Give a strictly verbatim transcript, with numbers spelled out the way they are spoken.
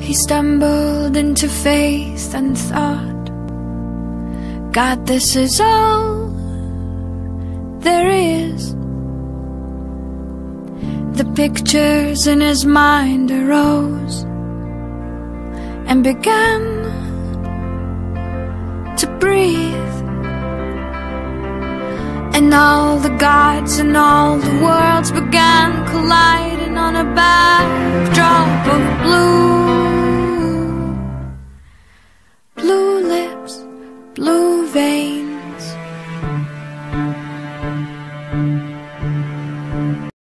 He stumbled into faith and thought, God, this is all there is. The pictures in his mind arose and began to breathe. And all the gods and all the worlds began colliding on a backdrop of blue.